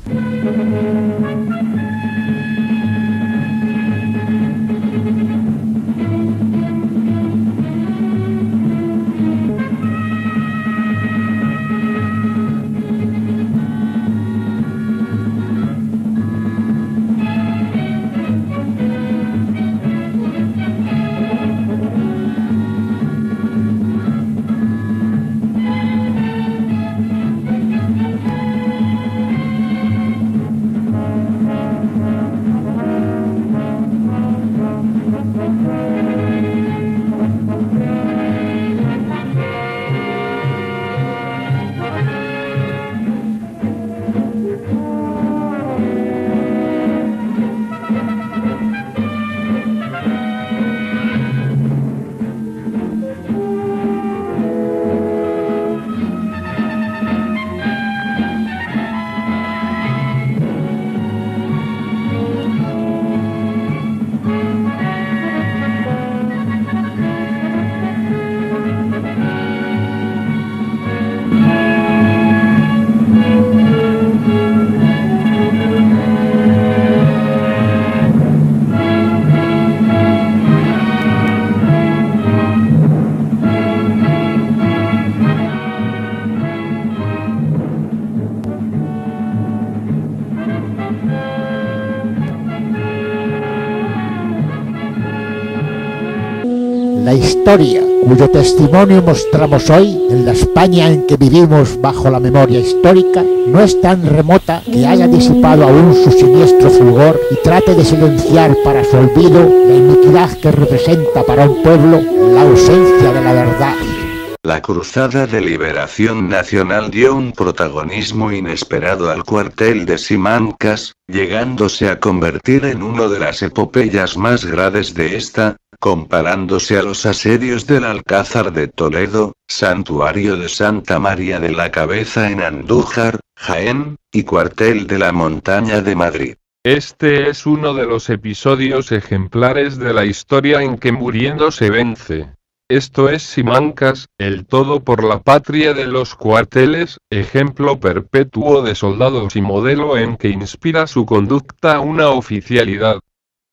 La historia, cuyo testimonio mostramos hoy en la España en que vivimos bajo la memoria histórica, no es tan remota que haya disipado aún su siniestro fulgor y trate de silenciar para su olvido la iniquidad que representa para un pueblo la ausencia de la verdad. La Cruzada de Liberación Nacional dio un protagonismo inesperado al cuartel de Simancas, llegándose a convertir en una de las epopeyas más grandes de esta, comparándose a los asedios del Alcázar de Toledo, Santuario de Santa María de la Cabeza en Andújar, Jaén, y Cuartel de la Montaña de Madrid. Este es uno de los episodios ejemplares de la historia en que muriendo se vence. Esto es Simancas, el todo por la patria de los cuarteles, ejemplo perpetuo de soldados y modelo en que inspira su conducta una oficialidad.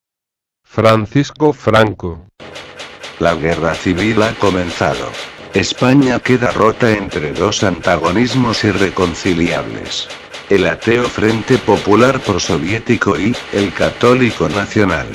Francisco Franco. La guerra civil ha comenzado. España queda rota entre dos antagonismos irreconciliables: el ateo Frente Popular Prosoviético y el católico nacional.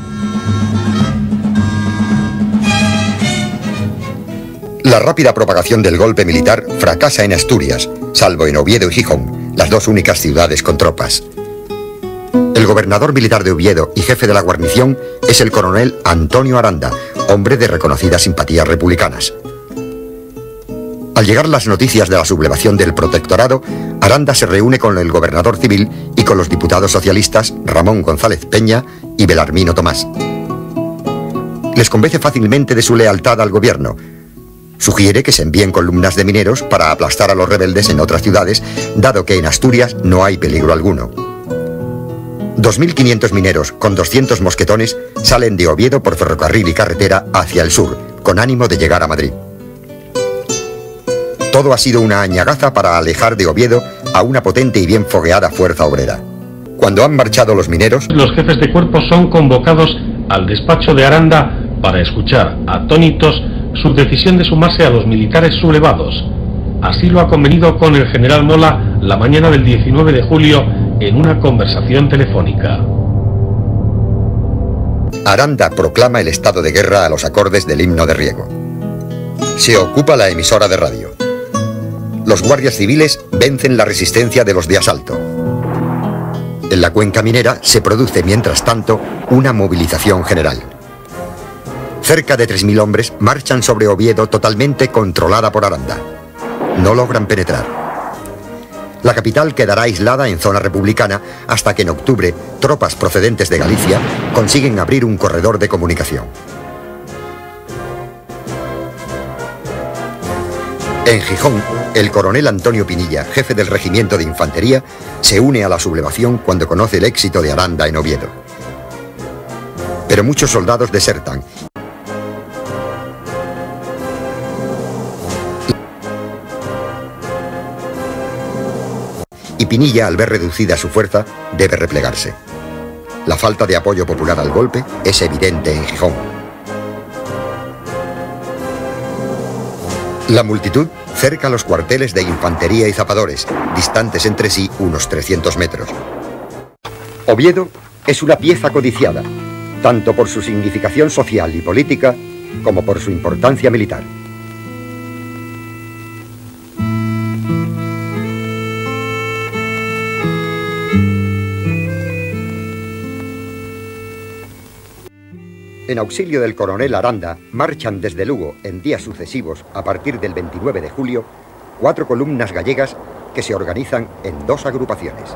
La rápida propagación del golpe militar fracasa en Asturias, salvo en Oviedo y Gijón, las dos únicas ciudades con tropas. El gobernador militar de Oviedo y jefe de la guarnición es el coronel Antonio Aranda, hombre de reconocidas simpatías republicanas. Al llegar las noticias de la sublevación del protectorado, Aranda se reúne con el gobernador civil y con los diputados socialistas Ramón González Peña y Belarmino Tomás. Les convence fácilmente de su lealtad al gobierno. Sugiere que se envíen columnas de mineros para aplastar a los rebeldes en otras ciudades, dado que en Asturias no hay peligro alguno. 2.500 mineros con 200 mosquetones salen de Oviedo por ferrocarril y carretera hacia el sur, con ánimo de llegar a Madrid. Todo ha sido una añagaza para alejar de Oviedo a una potente y bien fogueada fuerza obrera. Cuando han marchado los mineros, los jefes de cuerpo son convocados al despacho de Aranda para escuchar, atónitos, su decisión de sumarse a los militares sublevados. Así lo ha convenido con el general Mola la mañana del 19 de julio en una conversación telefónica. Aranda proclama el estado de guerra a los acordes del himno de Riego. Se ocupa la emisora de radio. Los guardias civiles vencen la resistencia de los de asalto. En la cuenca minera se produce, mientras tanto, una movilización general. Cerca de 3.000 hombres marchan sobre Oviedo totalmente controlada por Aranda. No logran penetrar. La capital quedará aislada en zona republicana hasta que en octubre tropas procedentes de Galicia consiguen abrir un corredor de comunicación. En Gijón, el coronel Antonio Pinilla, jefe del regimiento de infantería, se une a la sublevación cuando conoce el éxito de Aranda en Oviedo. Pero muchos soldados desertan. Y Pinilla, al ver reducida su fuerza, debe replegarse. La falta de apoyo popular al golpe es evidente en Gijón. La multitud cerca los cuarteles de infantería y zapadores, distantes entre sí unos 300 metros. Oviedo es una pieza codiciada, tanto por su significación social y política, como por su importancia militar. En auxilio del coronel Aranda, marchan desde Lugo en días sucesivos, a partir del 29 de julio, 4 columnas gallegas que se organizan en 2 agrupaciones.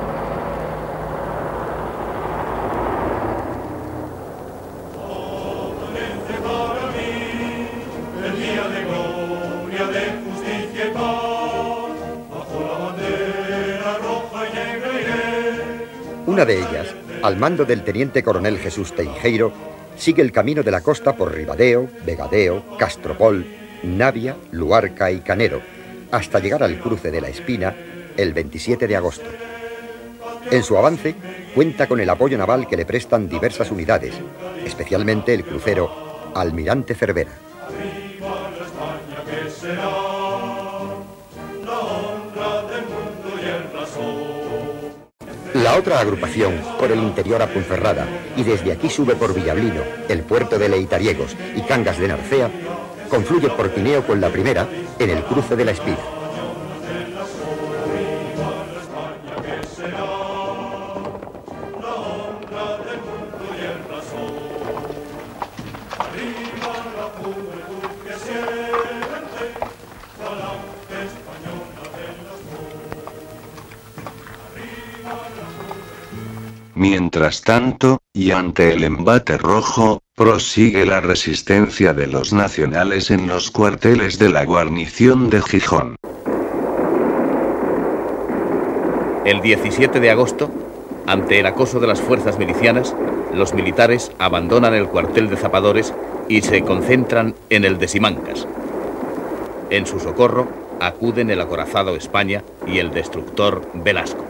Una de ellas, al mando del teniente coronel Jesús Teijeiro, sigue el camino de la costa por Ribadeo, Vegadeo, Castropol, Navia, Luarca y Canero, hasta llegar al cruce de la Espina el 27 de agosto. En su avance, cuenta con el apoyo naval que le prestan diversas unidades, especialmente el crucero Almirante Cervera. La otra agrupación, por el interior a Ponferrada, y desde aquí sube por Villablino, el puerto de Leitariegos y Cangas de Narcea, confluye por Pineo con la primera en el cruce de la Espina. Mientras tanto, y ante el embate rojo, prosigue la resistencia de los nacionales en los cuarteles de la guarnición de Gijón. El 17 de agosto, ante el acoso de las fuerzas milicianas, los militares abandonan el cuartel de Zapadores y se concentran en el de Simancas. En su socorro acuden el acorazado España y el destructor Velasco.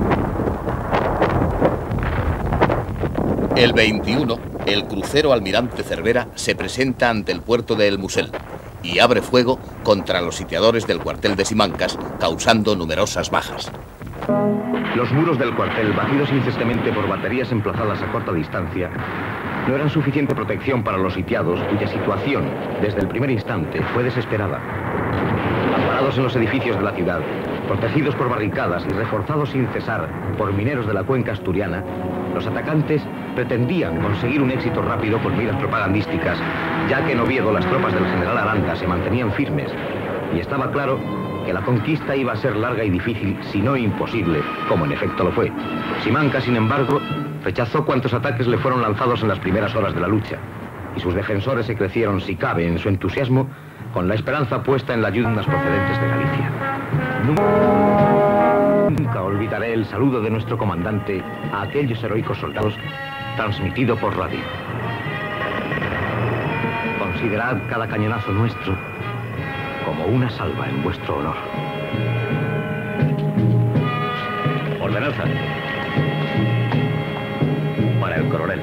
El 21, el crucero Almirante Cervera se presenta ante el puerto de El Musel y abre fuego contra los sitiadores del cuartel de Simancas, causando numerosas bajas. Los muros del cuartel, batidos incesantemente por baterías emplazadas a corta distancia, no eran suficiente protección para los sitiados, cuya situación, desde el primer instante, fue desesperada. Amparados en los edificios de la ciudad, protegidos por barricadas y reforzados sin cesar por mineros de la cuenca asturiana, los atacantes pretendían conseguir un éxito rápido con miras propagandísticas, ya que en Oviedo las tropas del general Aranda se mantenían firmes, y estaba claro que la conquista iba a ser larga y difícil, si no imposible, como en efecto lo fue. Simancas, sin embargo, rechazó cuantos ataques le fueron lanzados en las primeras horas de la lucha, y sus defensores se crecieron, si cabe, en su entusiasmo, con la esperanza puesta en las ayudas procedentes de Galicia. Nunca olvidaré el saludo de nuestro comandante a aquellos heroicos soldados, transmitido por radio. Considerad cada cañonazo nuestro como una salva en vuestro honor. Ordenanza. Para el coronel.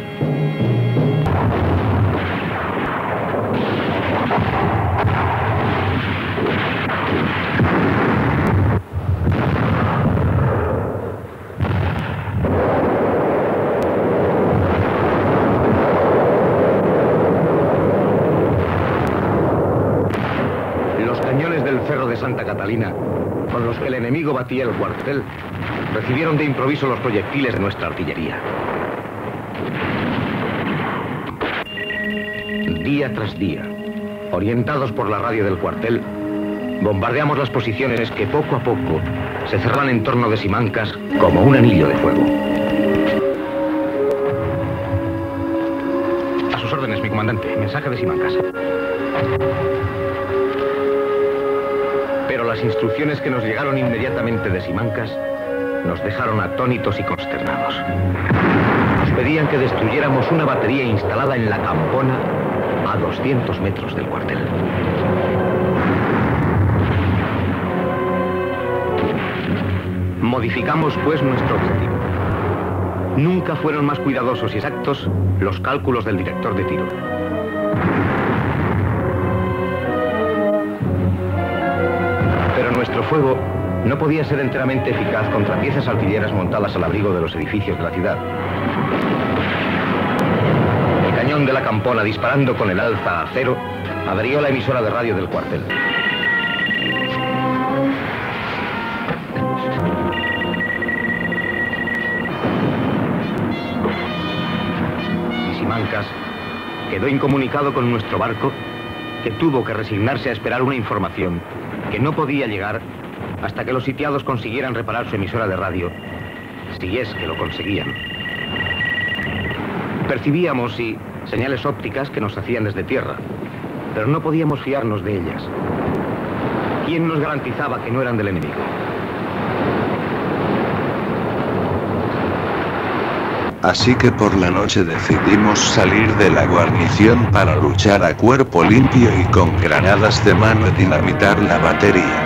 Cerro de Santa Catalina, con los que el enemigo batía el cuartel, recibieron de improviso los proyectiles de nuestra artillería. Día tras día, orientados por la radio del cuartel, bombardeamos las posiciones que poco a poco se cerraban en torno de Simancas como un anillo de fuego. A sus órdenes, mi comandante. Mensaje de Simancas. Pero las instrucciones que nos llegaron inmediatamente de Simancas nos dejaron atónitos y consternados. Nos pedían que destruyéramos una batería instalada en la Campona a 200 metros del cuartel. Modificamos, pues, nuestro objetivo. Nunca fueron más cuidadosos y exactos los cálculos del director de tiro. Pero nuestro fuego no podía ser enteramente eficaz contra piezas artilleras montadas al abrigo de los edificios de la ciudad. El cañón de la campona, disparando con el alza a cero, averió la emisora de radio del cuartel. Simancas quedó incomunicado con nuestro barco, que tuvo que resignarse a esperar una información que no podía llegar hasta que los sitiados consiguieran reparar su emisora de radio, si es que lo conseguían. Percibíamos, sí, señales ópticas que nos hacían desde tierra, pero no podíamos fiarnos de ellas. ¿Quién nos garantizaba que no eran del enemigo? Así que por la noche decidimos salir de la guarnición para luchar a cuerpo limpio y con granadas de mano dinamitar la batería.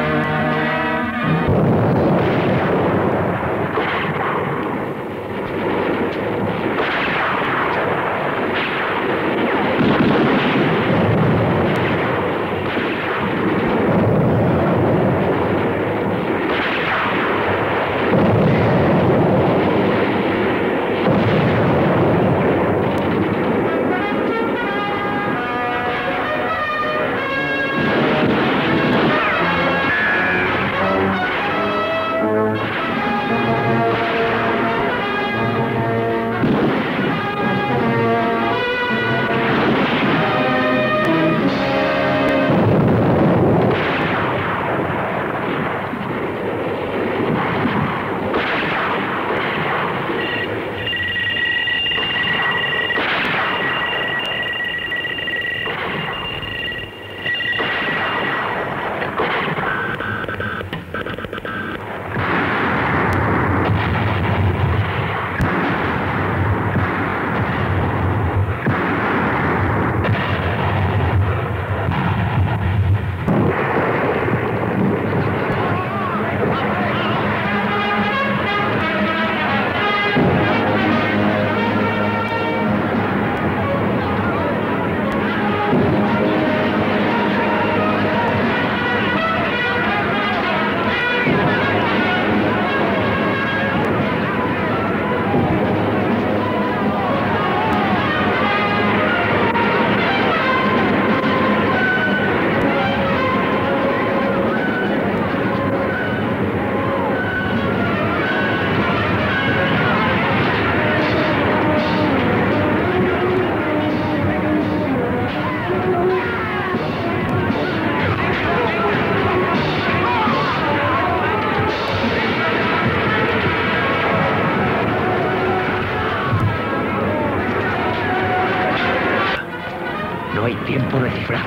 No hay tiempo de cifrar.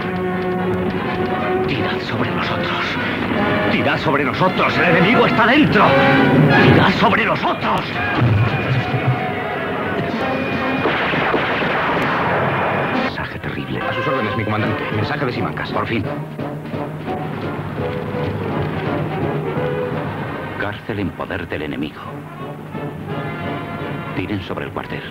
Tirad sobre nosotros. Tirad sobre nosotros. El enemigo está dentro. Tirad sobre nosotros. Mensaje terrible. A sus órdenes, mi comandante. Mensaje de Simancas. Por fin. Cárcel en poder del enemigo. Tiren sobre el cuartel.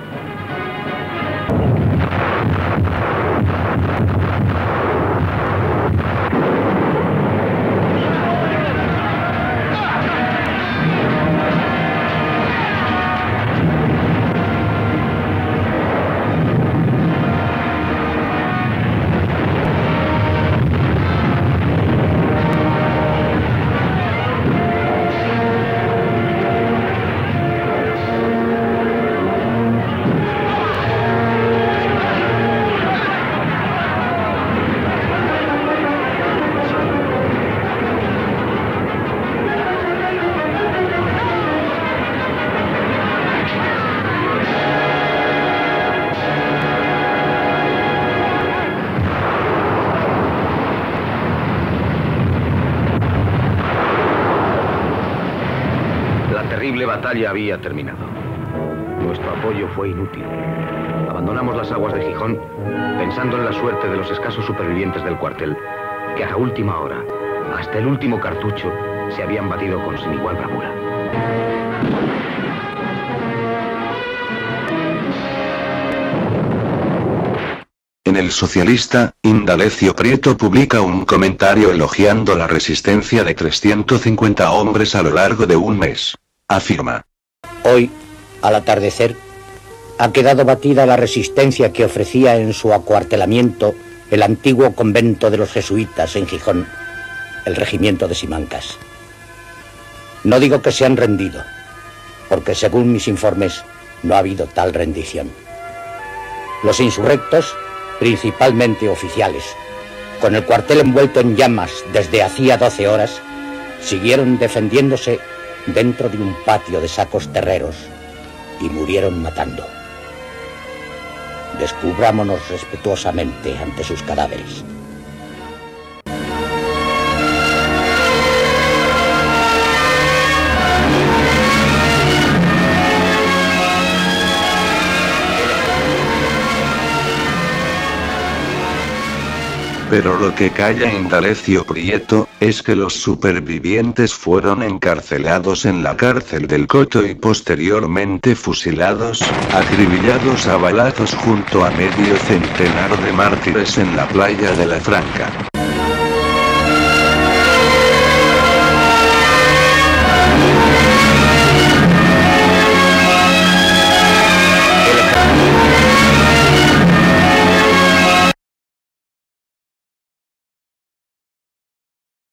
La batalla había terminado. Nuestro apoyo fue inútil. Abandonamos las aguas de Gijón pensando en la suerte de los escasos supervivientes del cuartel, que a la última hora, hasta el último cartucho, se habían batido con sin igual bravura. En El Socialista, Indalecio Prieto publica un comentario elogiando la resistencia de 350 hombres a lo largo de un mes. Afirma: hoy, al atardecer, ha quedado batida la resistencia que ofrecía en su acuartelamiento el antiguo convento de los jesuitas en Gijón, el regimiento de Simancas. No digo que se han rendido, porque según mis informes no ha habido tal rendición. Los insurrectos, principalmente oficiales, con el cuartel envuelto en llamas desde hacía 12 horas, siguieron defendiéndose dentro de un patio de sacos terreros y murieron matando. Descubrámonos respetuosamente ante sus cadáveres. Pero lo que calla Indalecio Prieto, es que los supervivientes fueron encarcelados en la cárcel del Coto y posteriormente fusilados, acribillados a balazos junto a medio centenar de mártires en la playa de la Franca.